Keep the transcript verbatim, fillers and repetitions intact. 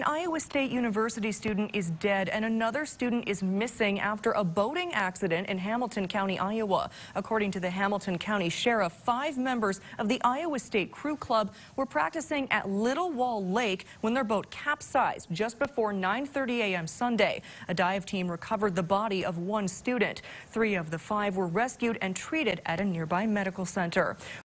Iowa State University student is dead and another student is missing after a boating accident in Hamilton County, Iowa. According to the Hamilton County Sheriff, five members of the Iowa State Crew Club were practicing at Little Wall Lake when their boat capsized just before nine thirty a m Sunday. A dive team recovered the body of one student. Three of the five were rescued and treated at a nearby medical center.